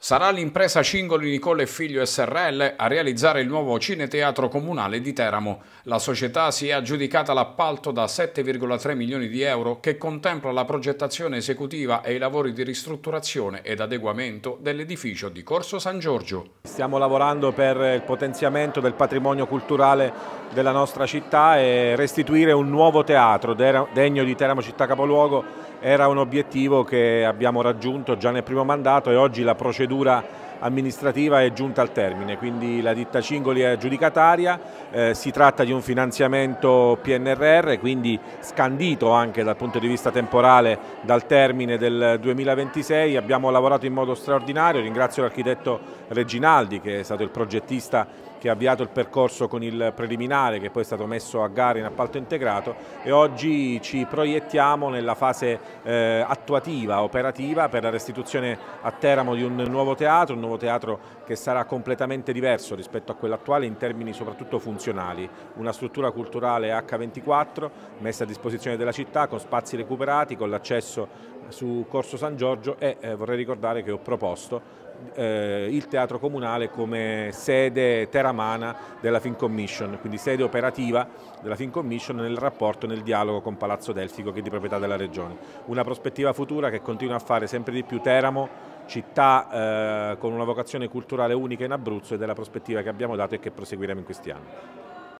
Sarà l'impresa Cingoli Nicola e Figlio SRL a realizzare il nuovo cineteatro comunale di Teramo. La società si è aggiudicata l'appalto da 7,3 milioni di euro che contempla la progettazione esecutiva e i lavori di ristrutturazione ed adeguamento dell'edificio di Corso San Giorgio. Stiamo lavorando per il potenziamento del patrimonio culturale della nostra città e restituire un nuovo teatro degno di Teramo città capoluogo. Era un obiettivo che abbiamo raggiunto già nel primo mandato e oggi la procedura amministrativa è giunta al termine, quindi la ditta Cingoli è aggiudicataria, si tratta di un finanziamento PNRR, quindi scandito anche dal punto di vista temporale dal termine del 2026, abbiamo lavorato in modo straordinario, ringrazio l'architetto Reginaldi che è stato il progettista che ha avviato il percorso con il preliminare che poi è stato messo a gara in appalto integrato e oggi ci proiettiamo nella fase attuativa, operativa per la restituzione a Teramo di un nuovo teatro che sarà completamente diverso rispetto a quello attuale in termini soprattutto funzionali, una struttura culturale H24 messa a disposizione della città con spazi recuperati, con l'accesso su Corso San Giorgio e vorrei ricordare che ho proposto il teatro comunale come sede teramana della Film Commission, quindi sede operativa della Film Commission nel rapporto, nel dialogo con Palazzo Delfico che è di proprietà della Regione. Una prospettiva futura che continua a fare sempre di più Teramo, città con una vocazione culturale unica in Abruzzo ed è la prospettiva che abbiamo dato e che proseguiremo in questi anni.